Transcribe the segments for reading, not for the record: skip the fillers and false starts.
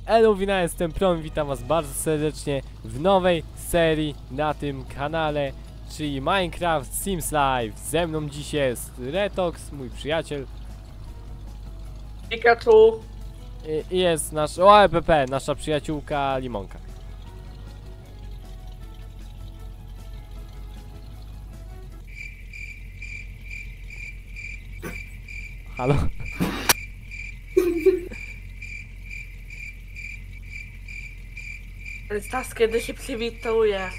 Elowina, jestem Prom, witam was bardzo serdecznie w nowej serii na tym kanale, czyli Minecraft Sims Live. Ze mną dzisiaj jest Retox, mój przyjaciel. Pikachu. I jest nasz OEPP, nasza przyjaciółka Limonka. Halo? Czas, kiedy się przywitujesz.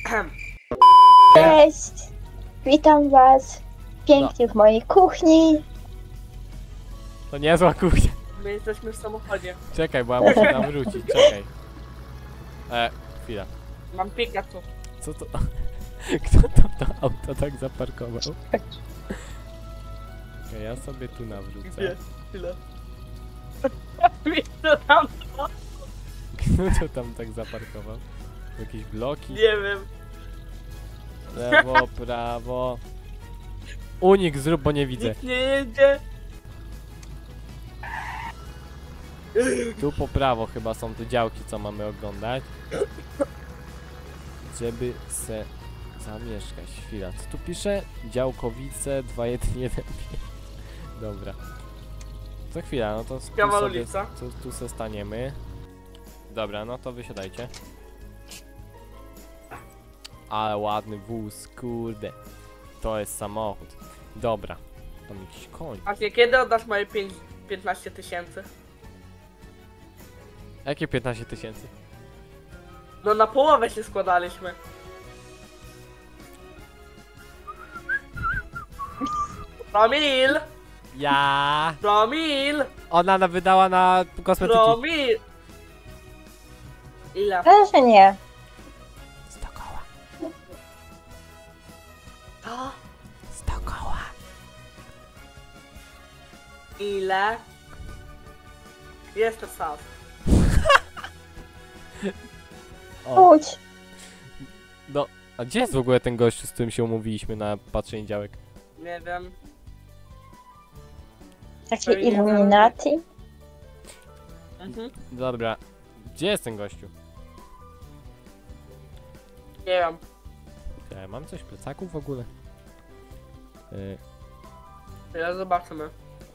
Cześć! Witam was pięknie w mojej kuchni. To niezła kuchnia. My jesteśmy w samochodzie. Czekaj, bo ja muszę tam wrócić, czekaj. Chwila. Mam Pikachu. Co to? Kto tam to auto tak zaparkował? Okej, ja sobie tu nawrócę. Chwilę. Co tam? Kto to tam tak zaparkował? Jakieś bloki? Nie wiem. Lewo, prawo. Unik zrób, bo nie widzę. Nikt nie jedzie. Tu po prawo chyba są te działki, co mamy oglądać. Żeby se zamieszkać. Chwila, co tu pisze? Działkowice 2115. Dobra. Co chwila, no to tu Kawał sobie, ulica. tu se staniemy. Dobra, no to wysiadajcie. Ale ładny wóz, kurde. To jest samochód. Dobra. Tam jakiś koń. Właśnie, kiedy oddasz moje 15 tysięcy? Jakie 15 000? No na połowę się składaliśmy. Promil! Ja. Promil! Ona wydała na kosmetyki. Promil! Ile? Proszę nie. 100 koła. To? 100 koła. Ile? Jest to sam. O, Chodź. no. A gdzie jest w ogóle ten gościu, z którym się umówiliśmy na patrzenie działek? Nie wiem. Takie Illuminati. Mhm. Dobra. Gdzie jest ten gościu? Nie wiem. Mam coś w plecaku w ogóle? Teraz zobaczymy.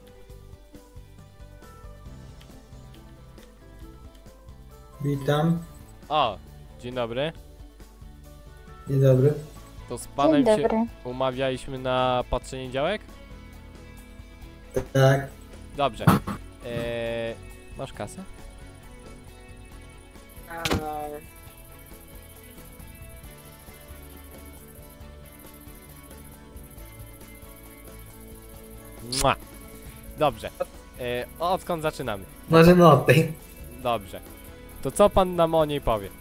Witam, O, dzień dobry. dzień dobry. To z panem Dzień się dobry. umawialiśmy na patrzenie działek? Tak, Dobrze. Masz kasę? Mua. Dobrze. Odkąd zaczynamy? możemy od tej. Dobrze. To co pan nam o niej powie?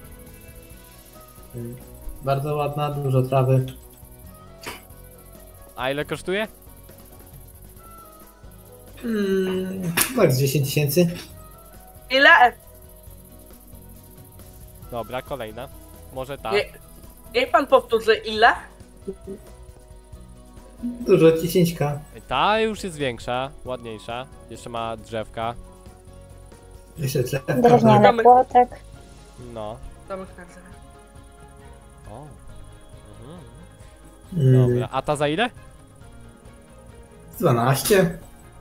Bardzo ładna, dużo trawy. A ile kosztuje? Tak z 10 000. Ile? Dobra, kolejna. Może tak. Niech pan powtórzy ile? Dużo, 10k. Ta już jest większa, ładniejsza. Jeszcze ma drzewka. Jeszcze drzewka. Drewniany Damy. płotek. No. Zamykam sobie. O. Mhm. Mm, Dobra. A ta za ile? 12.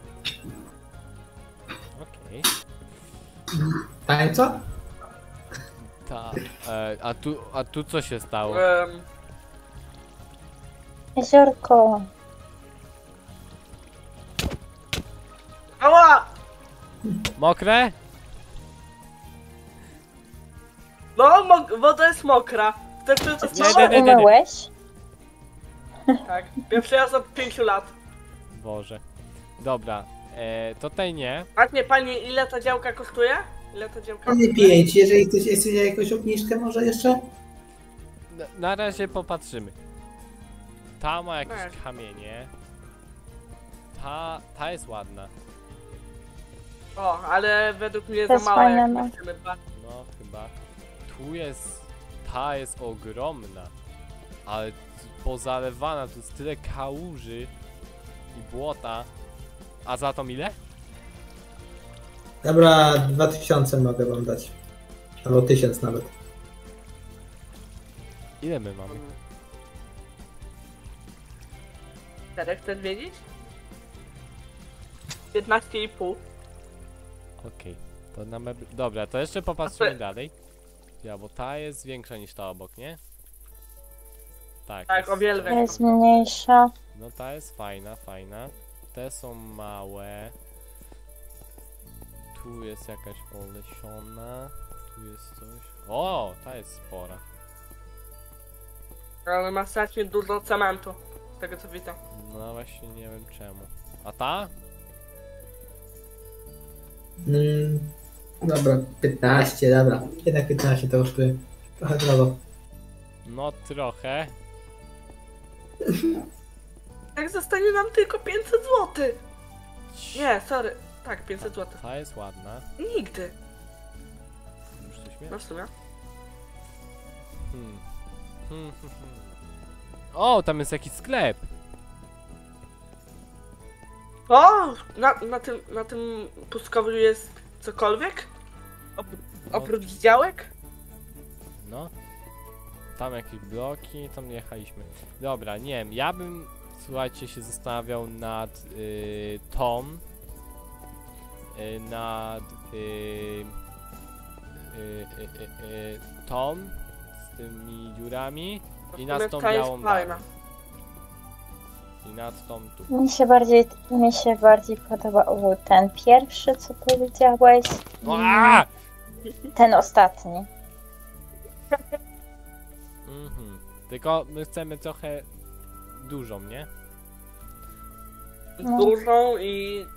Okej. Tańca? Ta. A tu co się stało? Jeziorko. Ała! Mokre? No, woda jest mokra. Chcesz to coś Nie, nie, nie. Umyłeś? Tak. Pierwszy raz od 5 lat. Boże. Dobra. To tej nie. A nie, pani, ile ta działka kosztuje? Ile ta działka Nie kosztuje? 5, jeżeli ktoś jest jakąś obniżkę może jeszcze? Na razie popatrzymy. Ta ma jakieś Tak. kamienie. Ta jest ładna. O, ale według mnie To za jest mała, fajne, jak no. my chcemy dwa. No chyba. Tu jest. Ta jest ogromna. Ale pozalewana, tu jest tyle kałuży i błota. A za to ile? Dobra, 2000 mogę wam dać. Albo 1000 nawet. Ile my mamy? Czterech chcesz wiedzieć? 15,5. Okej. To na mebl... Dobra, to jeszcze popatrzymy dalej. Ja, bo ta jest większa niż ta obok, nie? Tak. Tak, jest... o wiele To więcej. jest mniejsza. No ta jest fajna, fajna. Te są małe. Tu jest jakaś olesiona. Tu jest coś. O, ta jest spora. Ale ma strasznie dużo cementu. Z tego co widzę. No właśnie nie wiem czemu. A ta? Dobra, 15, dobra. Jednak 15 to kosztuje. Trochę drogo. No trochę. Jak zostanie nam tylko 500 zł. Nie, sorry. Tak, 500 zł. Ta jest ładna. Nigdy. Już coś mnie? No w sumie. Hmm. O, tam jest jakiś sklep. O! Na tym pustkowiu jest cokolwiek? Oprócz działek? No. Tam jakieś bloki, tam jechaliśmy. Dobra, nie wiem, ja bym, słuchajcie, się zastanawiał nad Tom. Nad Tom z tymi dziurami i nad tą Ta jest białą fajna. damą. I nad tą tu. Mi się bardziej podobał ten pierwszy, co powiedziałeś. Aaaa! Ten ostatni. Mhm. Tylko my chcemy trochę dużą, nie? No. Dużą i...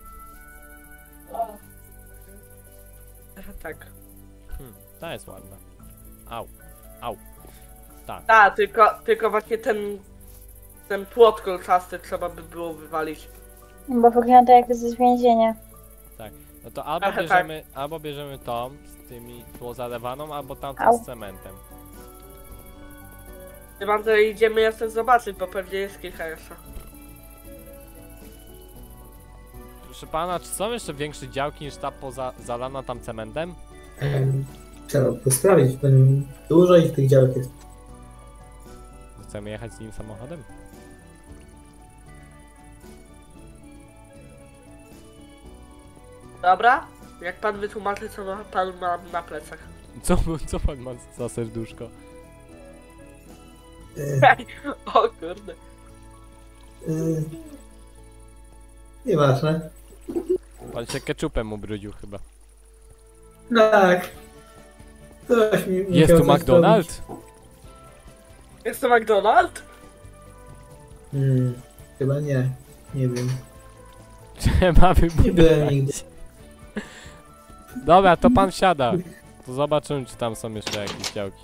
Tak. Ta jest ładna. Au. Au. Tak. Tak, tylko właśnie ten płot kolczasty trzeba by było wywalić. Bo wygląda jak z więzienia. No to albo Aha, bierzemy, albo bierzemy tą z tymi zalewaną, albo tamtą Au. z cementem. Chyba, że idziemy jeszcze zobaczyć, bo pewnie jest kilka jeszcze. Proszę pana, czy są jeszcze większe działki niż ta zalana tam cementem? Trzeba by sprawdzić, bo dużo ich tych działek jest. Chcemy jechać z nim samochodem? Dobra? Jak pan wytłumaczy, co pan ma na plecach. Co pan ma za serduszko? O kurde. Nieważne. Pan się ketchupem ubrudził chyba. Tak. Coś mi Jest tu musiał coś McDonald's? Jest to McDonald's? Chyba nie. Nie wiem. Trzeba Nie byłem wybudować. nigdy. Dobra, to pan siada. To zobaczymy, czy tam są jeszcze jakieś działki.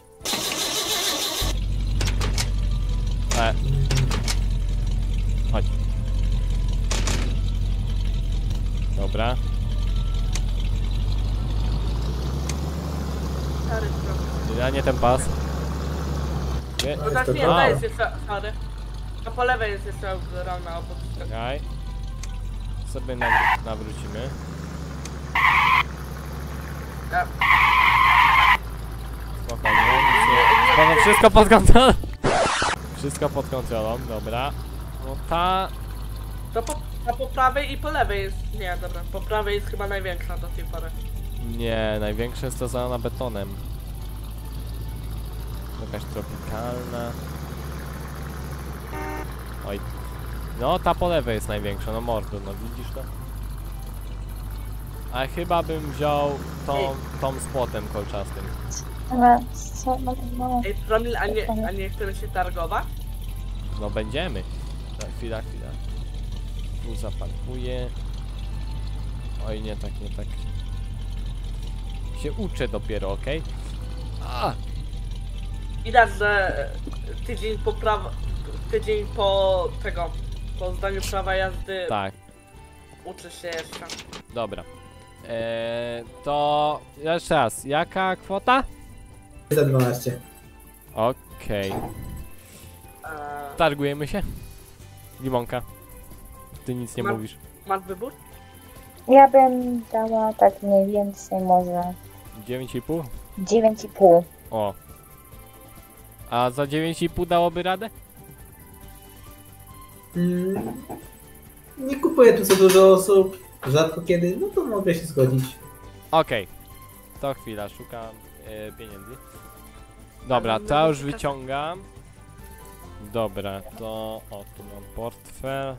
Chodź. Dobra. Stary strony. Ja nie ten pas. Nie, No znaczy nie, to to jest jeszcze stary. A po lewej jest jeszcze rana obok. czekaj. Sobie nawrócimy. Ja. Spokojnie, nic nie... Spoko, wszystko pod kontrolą. Wszystko pod kontrolą, dobra. No ta... A po prawej i po lewej jest... Nie, dobra. Po prawej jest chyba największa do tej pory. Nie, największa jest ta zalana betonem. Jakaś tropikalna. Oj. No, ta po lewej jest największa, no mordo, no widzisz to? A chyba bym wziął tą z płotem kolczastym. Ale co? No. Ej, Promil, a nie chcemy się targować? No będziemy. Tak, chwila. Tu zaparkuję. Oj, nie tak. Się uczę dopiero, okej? Widać, że tydzień po po zdaniu prawa jazdy Tak, uczysz się jeszcze. dobra. To jeszcze raz, jaka kwota? Za 12. Okej. Targujemy się? Limonka. Ty nic nie Mam- mówisz. Masz wybór? Ja bym dała tak mniej więcej może 9,5? 9,5. O. A za 9,5 dałoby radę? Nie kupuję tu za dużo osób, rzadko kiedy, no to mogę się zgodzić. Okej. To chwila, szukam pieniędzy. Dobra, to ja już wyciągam. Dobra, to... O, tu mam portfel.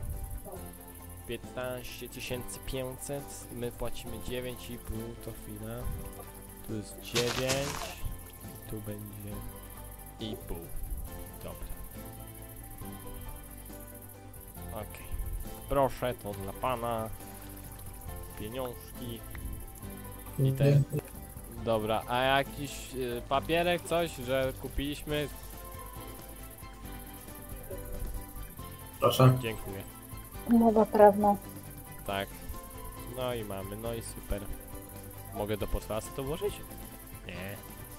15 500. My płacimy 9,5, to chwila. Tu jest 9. Tu będzie... i pół. Dobra. Okej. Proszę, to dla pana. Pieniążki. I te... Dobra, a jakiś papierek, coś, że kupiliśmy? Proszę. Dziękuję. Umowa prawna. Tak. No i mamy, no i super. Mogę do potwasy to włożyć? Nie.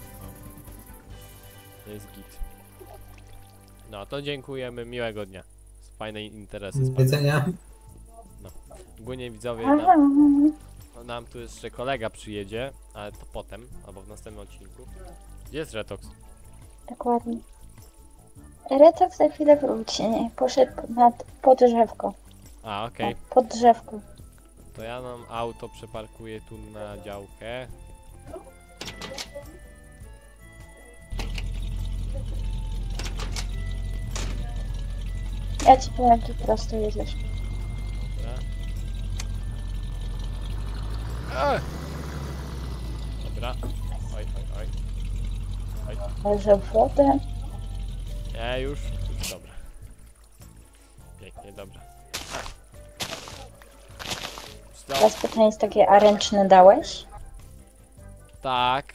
To jest git. No to dziękujemy, miłego dnia. Fajnej interesy z Do panem. widzenia. Ogólnie widzowie, Aha. nam tu jeszcze kolega przyjedzie, ale to potem, albo w następnym odcinku. Gdzie jest Retox? Dokładnie. Retok za chwilę wróci. Nie? Poszedł pod drzewko. A, okej. Pod drzewko. To ja nam auto przeparkuję tu na działkę. Ja ci powiem, tu prosto jedziesz. Dobra. Ech! Dobra. Oj, oj, oj. Oj. Może wodę. Nie, już dobra. Pięknie, dobra. Stop. Teraz pytanie jest takie, a ręczne dałeś? Tak.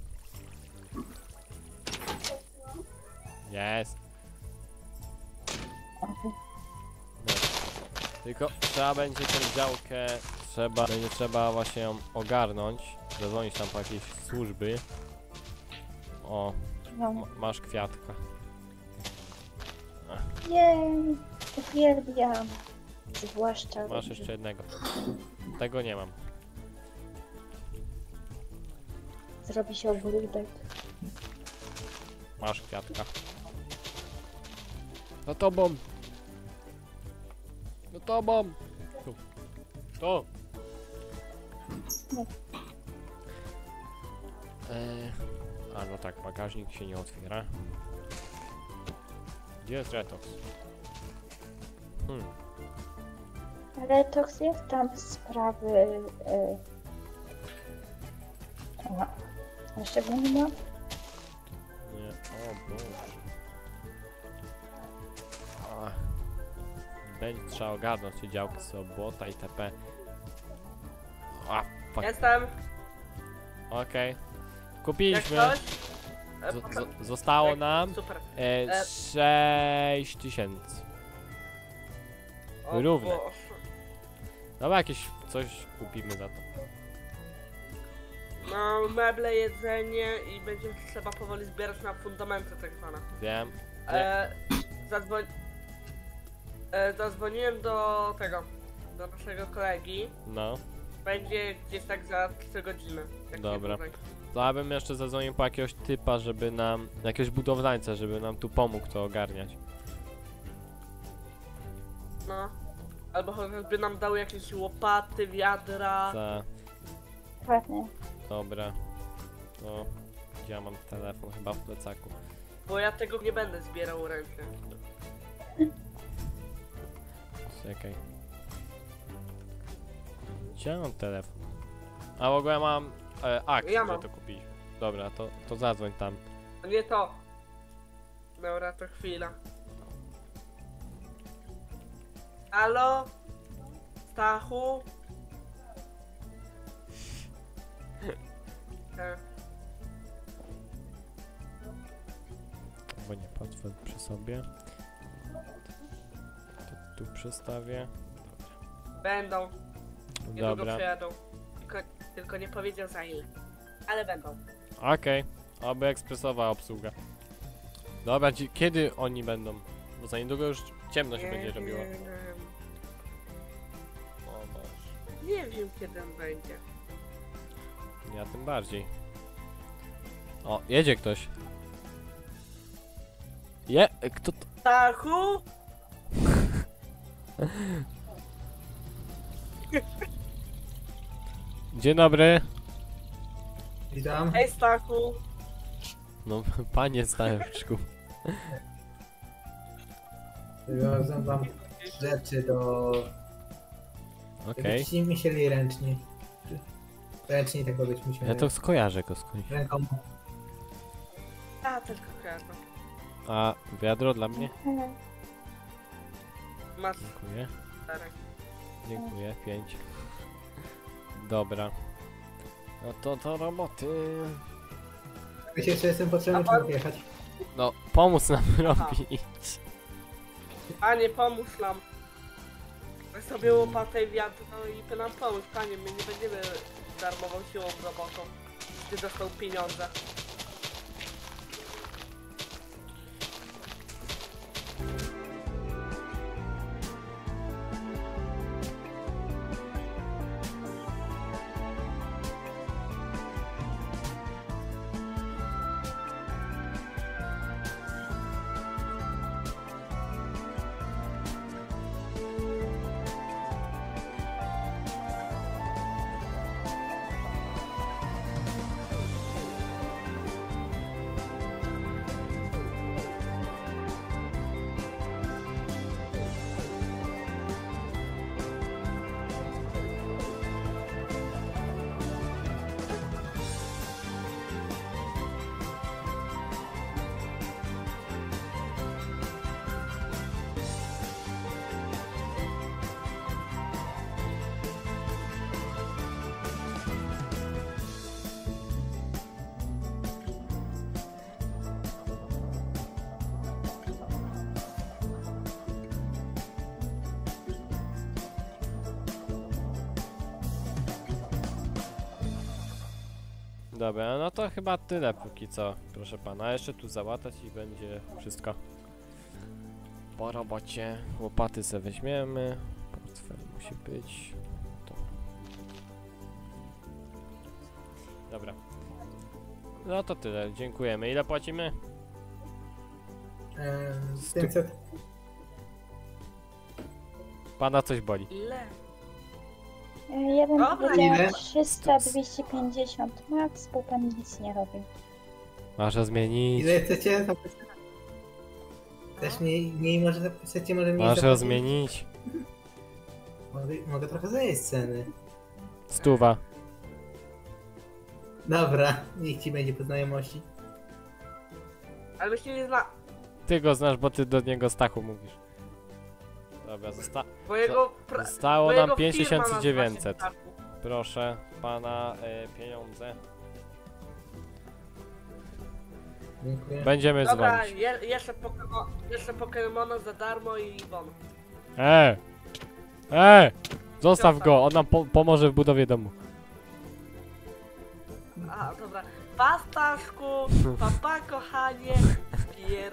Jest. Dobra. Tylko trzeba będzie tę działkę, będzie trzeba właśnie ją ogarnąć. Zadzwonić tam po jakieś służby. O, No. masz kwiatka. Jej, uwielbiam. Zwłaszcza... Masz jeszcze jednego. Tego nie mam. Zrobi się ogródek. Masz kwiatka. Za tobą! Za tobą! Tu. Tu! No. A no tak, bagażnik się nie otwiera. Gdzie jest Retox? Retox, jak tam sprawy... Aha. Jeszcze go nie ma? Nie, o Boże. Ach. Będzie trzeba ogarnąć te działki z obłota itp. A, fuck. Jestem. Okej. Jak Kupiliśmy. coś? Zostało nam Super. 6000. O Równe. Boże. Dobra, jakieś coś kupimy za to. No, meble, jedzenie i będzie trzeba powoli zbierać na fundamenty tak zwane. Wiem. Zadzwoń... Zadzwoniłem do naszego kolegi. No. Będzie gdzieś tak za 3 godziny. jak Dobra. nie dłużej. To ja bym jeszcze zadzwonił po jakiegoś typa, żeby nam... jakiegoś budowlańca, żeby nam tu pomógł to ogarniać. No. Albo chociażby nam dał jakieś łopaty, wiadra. Ładnie. Dobra. No. Gdzie ja mam telefon? Chyba w plecaku. Bo ja tego nie będę zbierał ręcznie. Czekaj. Gdzie ja mam telefon? A w ogóle mam akt, Ja gdzie mam. to kupiliśmy. Dobra, to zadzwoń tam. To nie to. Dobra, to chwila. Halo? Stachu? Bo nie portfel przy sobie. To tu przestawię. Będą. Niedługo Dobra. przyjadą. Tylko nie powiedział za ile. Ale będą. Okej. Oby ekspresowa obsługa. Dobra, kiedy oni będą? Bo za niedługo już ciemno się będzie robiło. wiem. O Boże. Nie wiem kiedy on będzie. Ja tym bardziej. O, jedzie ktoś. Kto to? Stachu? Dzień dobry. Witam. Hej Stachu. No, panie Staszku. Przywiozłem wam rzeczy do... Okej. Żebyście myśleli ręcznie. Ręcznie tego być musieli. Ja to skojarzę go skądś. Ręką. A, tylko kojarzę. A wiadro dla mnie? Masz Dziękuję. 4. Dziękuję. 5. Dobra. No to do roboty. Wiecie, jeszcze jestem potrzebny, czy mogę jechać? No, pomóc nam robić. Panie, pomóż nam. Weź sobie łopatę i wiatr, no i nam pomóż. Panie, my nie będziemy darmową siłą robotą. Ty dostał pieniądze. Dobra, no to chyba tyle póki co, proszę pana. Jeszcze tu załatać i będzie wszystko po robocie. Łopaty sobie weźmiemy. Portfel musi być. To. Dobra. No to tyle, dziękujemy. Ile płacimy? 500. Pana coś boli. Ile? Jeden Dobra, powiedział ile? 300, 250 max, bo pan nic nie robi. Masz zmienić. Ile chcecie? Też mniej może chcecie, może mniej Masz zapłacić? zmienić. Mogę trochę zejść z ceny. 100. Dobra, niech ci będzie po znajomości. Ale myślę, nie zna. Ty go znasz, bo ty do niego Stachu mówisz. Dobra, Bo jego... zostało bo nam jego firma 5900. nazywa się Stachu. Proszę pana pieniądze. Dziękuję. Będziemy Dobra, dzwonić. jeszcze Pokemona za darmo i bon. Zostaw go, on nam pomoże w budowie domu. A, dobra. Pa Staszku, papa kochanie, pier...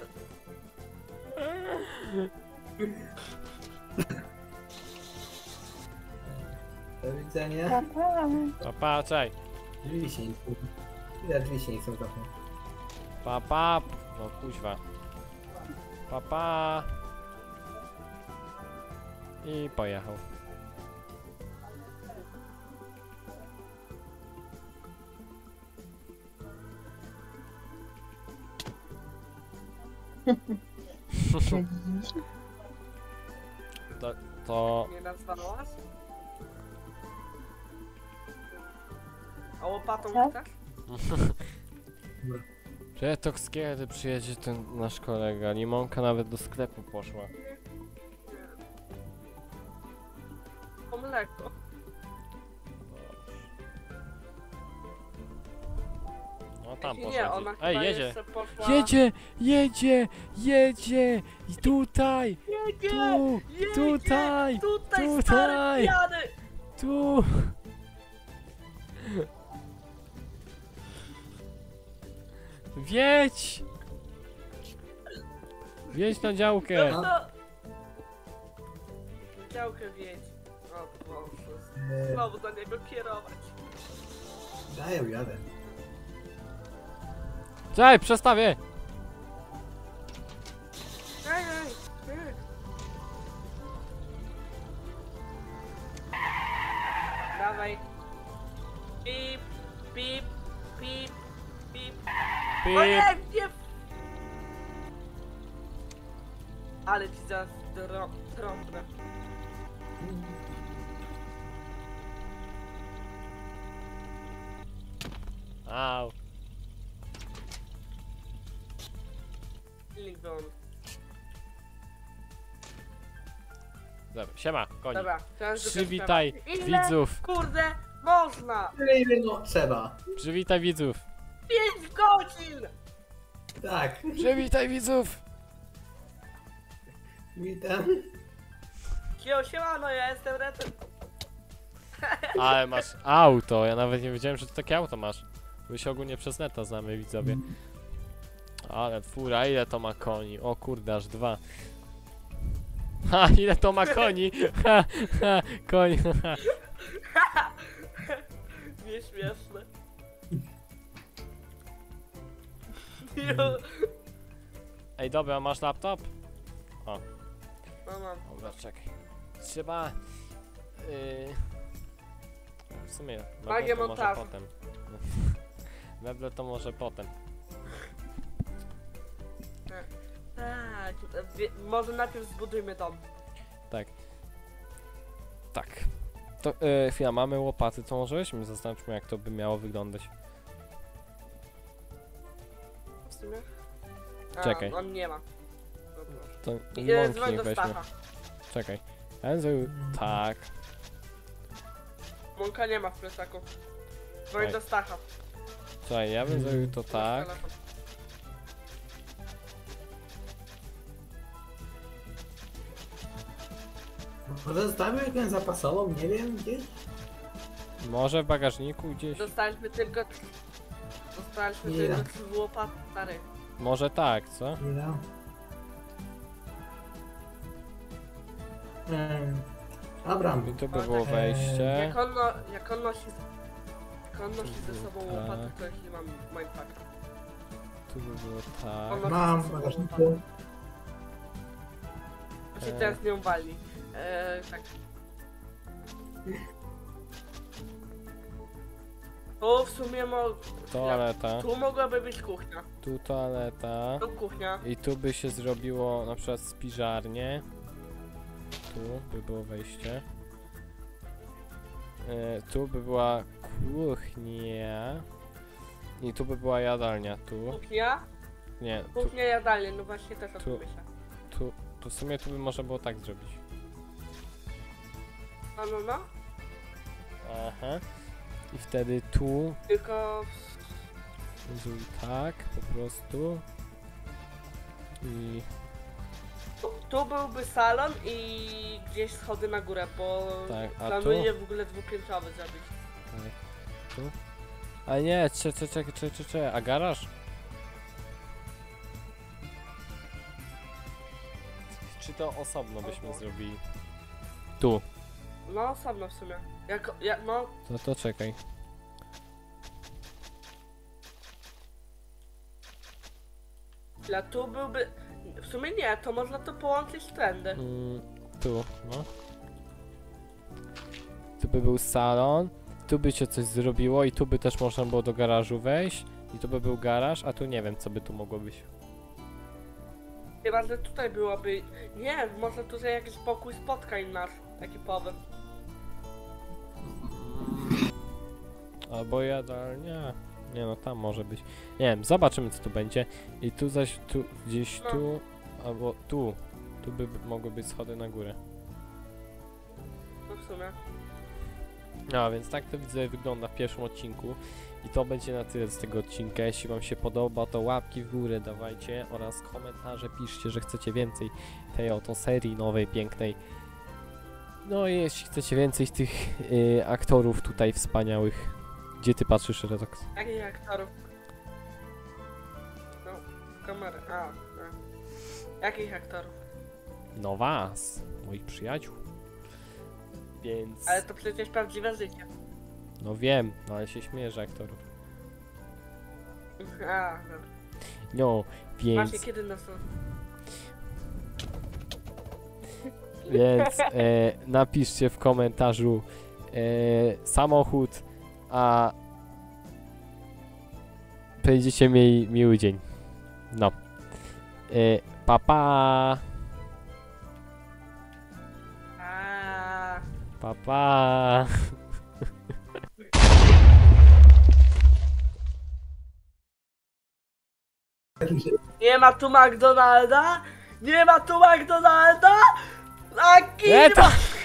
Do widzenia. Papa. Pa, czaj. Drzwi się nie chcą. Ile drzwi się nie chcą zamknąć? Pa. No kuźwa. Pa. I pojechał. To... Nie nazwałaś? A łopatą Co? chcesz? Retox, kiedy przyjedzie ten nasz kolega? Limonka nawet do sklepu poszła. Po mleko. No tam Nie, poszła. ona chyba Ej, jedzie! jeszcze poszła... Jedzie! I tutaj! Jedzie! Jedzie! Tutaj! Tutaj, stary pijany! Tu! Wiedź! Wiedź na działkę! No to... Działkę wiedź. O Boże, znowu do niego kierować. Daję, jadę. Czekaj, przestawię! Ej, ej, ej. Dawaj. Pip, pip, pip, pip. O Pip. nie, nie! Ale ci zaraz trąbnę. Au. Silnik wyłącz. Dobra, siema, koni. Dobra, teraz do Przywitaj końca. Ile, widzów. kurde, można! Ile no trzeba. Przywitaj widzów. 5 godzin! Tak. Przywitaj widzów. Witam. Siemano, ja jestem Retem. Ale masz auto, ja nawet nie wiedziałem, że ty takie auto masz. My się ogólnie przez neta znamy, widzowie. Ale fura, ile to ma koni? O kurde, aż 2. Ha, ile to ma koni? Ha, ha, koni, ha. Nieśmieszne. Ej, dobra, masz laptop? No mam. Dobra, czekaj. Trzeba... w sumie, Magię meble to może montażu. potem. Meble to może potem. Tak, może najpierw zbudujmy dom. Tak. Tak. To chwila, mamy łopaty, to może weźmy, zaznaczmy jak to by miało wyglądać. W sumie? A, Czekaj. on nie ma. To I mąki dzwoń niech do weźmie. Stacha. Czekaj. Ja bym zrobił tak. Mąka nie ma w plecaku. Dzwoń Oj. do Stacha. Czekaj, ja bym zrobił to Masz tak. telefon. Może zostawił jakąś zapasową, nie wiem, gdzieś? Może w bagażniku gdzieś. Dostaliśmy tylko... Dostaliśmy Nie. tylko 3 łopaty, stary. Może tak, co? Nie wiem. Dobra. I tu by było wejście. Jak on nosi ze sobą Tak. łopaty, to jeśli mam mindfuck. Tu by było On tak. nosi Mam ze w sobą bagażniku. łopatę. Się teraz nie wali. Tak. Tu w sumie Toaleta. tu mogłaby być kuchnia. Tu toaleta. Tu kuchnia. I tu by się zrobiło na przykład spiżarnię. Tu by było wejście. Tu by była kuchnia. I tu by była jadalnia. Tu. Kuchnia. Nie, Kuchnia, jadalnia. No właśnie też o Tu. tym myślę. tu w sumie tu by można było tak zrobić. No. Aha. I wtedy tu Tylko... zrób tak po prostu. I Tu byłby salon i gdzieś schody na górę, bo Tak, a planuję w ogóle dwupiętrowy zrobić. tak, tu. A nie, czekaj, a garaż? Czy to osobno byśmy zrobili? Tu. No, osobno w sumie. No, To czekaj. tu byłby... W sumie nie, to można to połączyć trendy. Tu, no. Tu by był salon, tu by się coś zrobiło i tu by też można było do garażu wejść. I tu by był garaż, a tu nie wiem co by tu mogło być. Chyba, że tutaj byłoby... Nie, może tutaj jakiś pokój spotkań nasz, ekipowy. Albo jadalnia. Nie no, tam może być. Nie wiem, zobaczymy co tu będzie. I tu zaś, tu, gdzieś No. tu, albo tu. Tu by mogły być schody na górę. No w sumie. No, więc tak to widzę wygląda w pierwszym odcinku. I to będzie na tyle z tego odcinka. Jeśli wam się podoba, to łapki w górę dawajcie oraz komentarze piszcie, że chcecie więcej tej oto serii nowej, pięknej. No i jeśli chcecie więcej tych aktorów tutaj wspaniałych. Gdzie ty patrzysz, Redox? Jakich aktorów? No, kamerę. A. Jakich aktorów? No was, moich przyjaciół. Więc... Ale to przecież prawdziwe życie. No wiem, no ale się śmiejesz aktorów. A, no. No, więc... Macie kiedy nas... Więc napiszcie w komentarzu samochód, a będziecie mieli miły dzień. No. Pa pa! A. Pa pa! Nie ma tu McDonalda? Nie ma tu McDonalda? A Nie, kim? to-